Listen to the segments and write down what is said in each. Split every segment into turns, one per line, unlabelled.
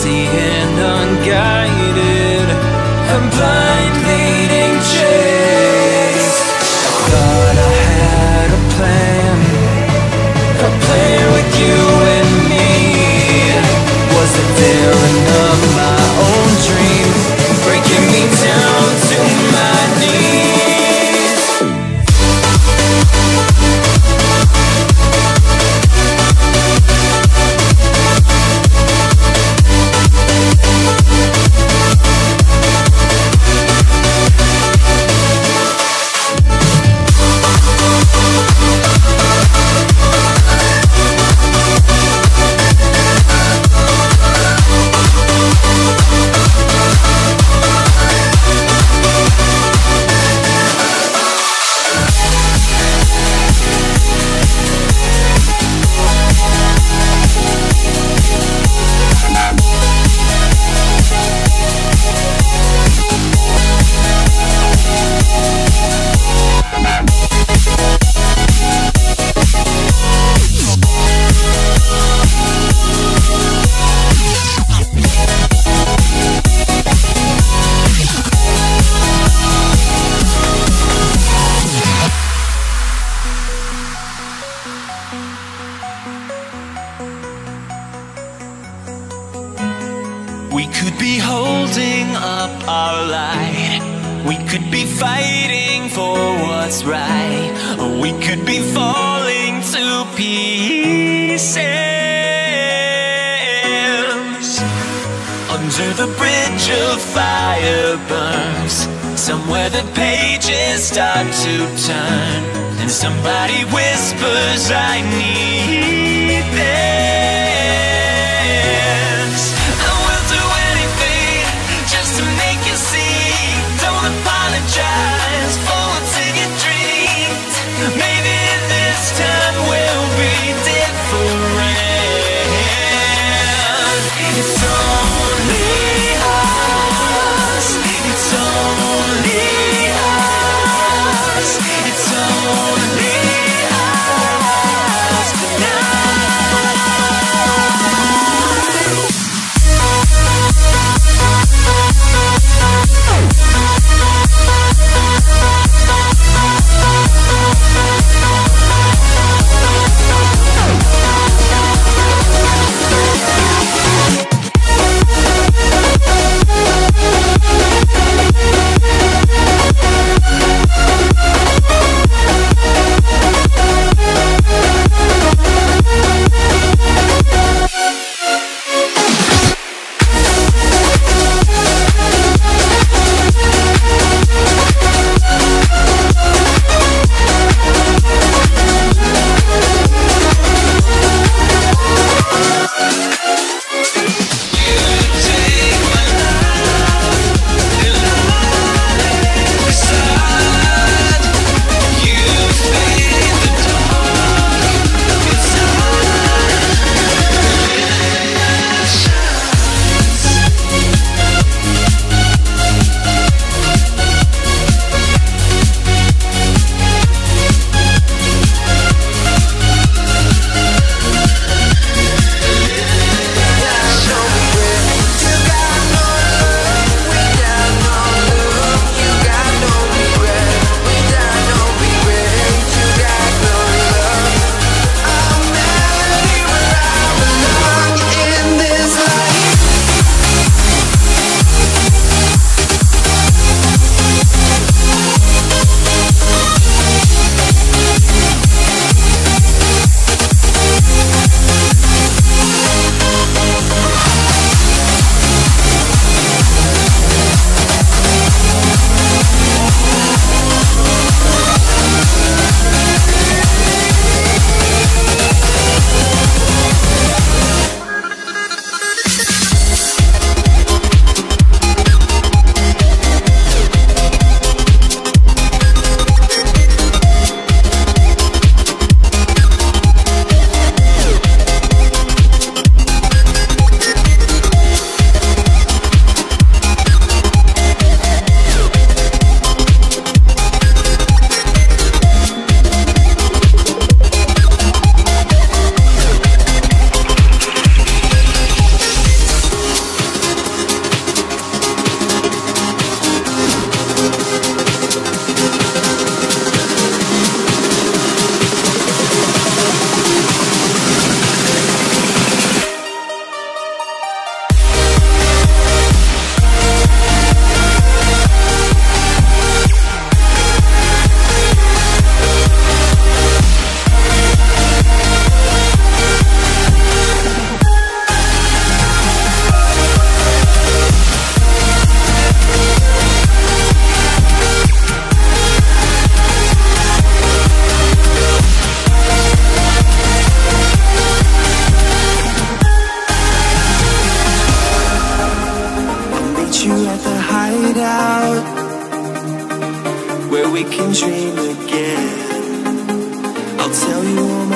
empty and unguided, a blind leading chase. I thought I had a plan with you and me. Was it daring of my own dream, breaking me down to my knees?
We could be holding up our light, we could be fighting for what's right, or we could be falling to pieces. Under the bridge of fire burns, somewhere the pages start to turn, and somebody whispers, I need this. I will do anything just to make you see. Don't apologize for what's in your dreams. Maybe this time will be different. It's only us. It's only us. It's only us tonight.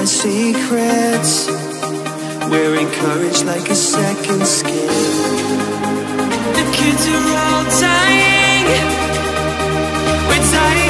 my secrets. We're encouraged like a second skin. The kids are all dying. We're dying.